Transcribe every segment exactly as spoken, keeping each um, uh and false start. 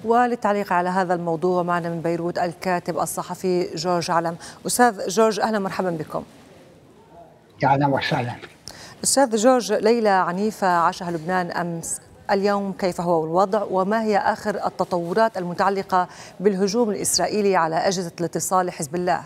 وللتعليق على هذا الموضوع معنا من بيروت الكاتب الصحفي جورج علم. أستاذ جورج، أهلا مرحبا بكم. أهلا وسهلا. أستاذ جورج، ليلة عنيفة عاشها لبنان أمس، اليوم كيف هو الوضع وما هي آخر التطورات المتعلقة بالهجوم الإسرائيلي على أجهزة الاتصال لحزب الله؟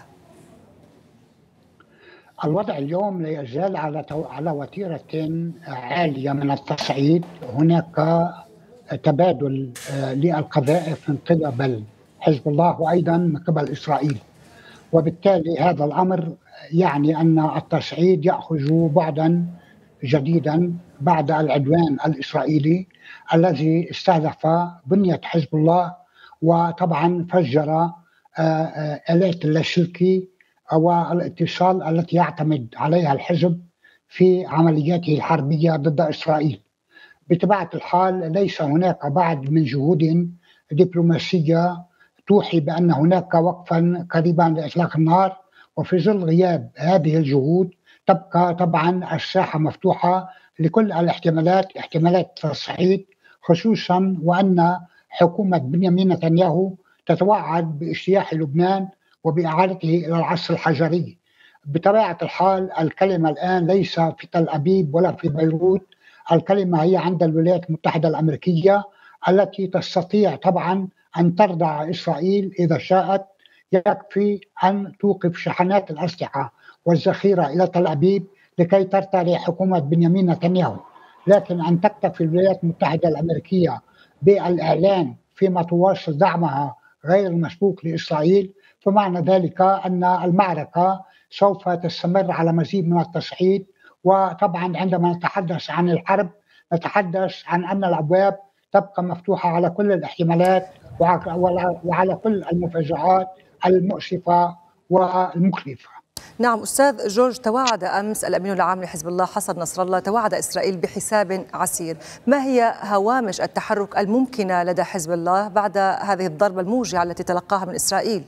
الوضع اليوم لا يزال على على وتيرة عالية من التصعيد. هناك تبادل للقذائف من قبل حزب الله وأيضا من قبل إسرائيل، وبالتالي هذا الأمر يعني أن التصعيد يأخذ بعدا جديدا بعد العدوان الإسرائيلي الذي استهدف بنية حزب الله، وطبعا فجر آلات اللاسلكي والاتصال التي يعتمد عليها الحزب في عملياته الحربية ضد إسرائيل. بطبيعة الحال ليس هناك بعد من جهود دبلوماسية توحي بأن هناك وقفا قريبا لإطلاق النار، وفي ظل غياب هذه الجهود تبقى طبعا الساحة مفتوحة لكل الاحتمالات، احتمالات التصعيد، خصوصا وأن حكومة بنيامين نتنياهو تتوعد باجتياح لبنان وبإعادته إلى العصر الحجري. بطبيعة الحال الكلمة الآن ليس في تل أبيب ولا في بيروت، الكلمة هي عند الولايات المتحدة الأمريكية التي تستطيع طبعا أن تردع إسرائيل إذا شاءت. يكفي أن توقف شحنات الأسلحة والذخيرة إلى تل أبيب لكي ترتدع حكومة بنيامين نتنياهو، لكن أن تكتفي الولايات المتحدة الأمريكية بالإعلان فيما تواصل دعمها غير المسبوق لإسرائيل، فمعنى ذلك أن المعركة سوف تستمر على مزيد من التصعيد. وطبعا عندما نتحدث عن الحرب نتحدث عن أن الأبواب تبقى مفتوحة على كل الاحتمالات وعلى كل المفاجآت المؤسفة والمخيفة. نعم أستاذ جورج، توعد أمس الأمين العام لحزب الله حسن نصر الله، توعد إسرائيل بحساب عسير. ما هي هوامش التحرك الممكنة لدى حزب الله بعد هذه الضربة الموجعة التي تلقاها من إسرائيل؟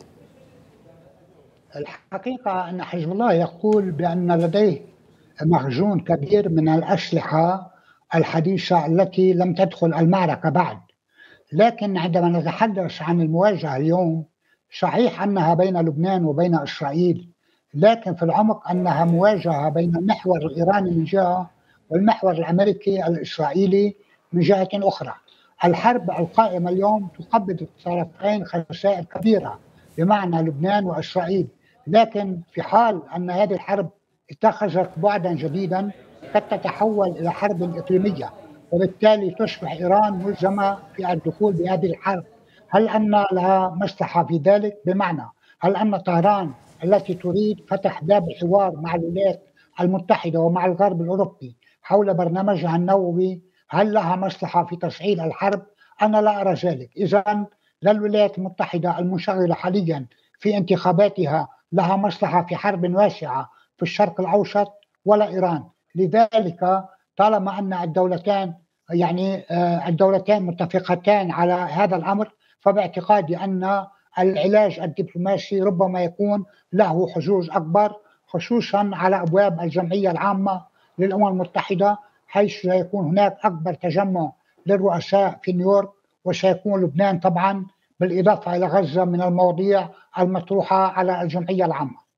الحقيقة أن حزب الله يقول بأن لديه مخزون كبير من الأسلحة الحديثة التي لم تدخل المعركة بعد، لكن عندما نتحدث عن المواجهة اليوم صحيح أنها بين لبنان وبين إسرائيل، لكن في العمق أنها مواجهة بين المحور الإيراني من جهة والمحور الأمريكي الإسرائيلي من جهة أخرى. الحرب القائمة اليوم تقبض الطرفين خسائر كبيرة بمعنى لبنان وإسرائيل، لكن في حال أن هذه الحرب اتخذت بعدا جديدا قد تتحول إلى حرب إقليمية، وبالتالي تصبح إيران ملزمة في الدخول بهذه الحرب. هل أن لها مصلحة في ذلك؟ بمعنى هل أن طهران التي تريد فتح باب الحوار مع الولايات المتحدة ومع الغرب الأوروبي حول برنامجها النووي هل لها مصلحة في تشعيل الحرب؟ أنا لا أرى ذلك. إذن لا الولايات المتحدة المنشغلة حاليا في انتخاباتها لها مصلحة في حرب واسعة في الشرق الأوسط، ولا إيران. لذلك طالما أن الدولتان يعني الدولتان متفقتان على هذا الأمر، فباعتقادي أن العلاج الدبلوماسي ربما يكون له حظوظ أكبر، خصوصا على أبواب الجمعية العامة للأمم المتحدة، حيث سيكون هناك أكبر تجمع للرؤساء في نيويورك، وسيكون لبنان طبعا بالإضافة إلى غزة من المواضيع المطروحة على الجمعية العامة.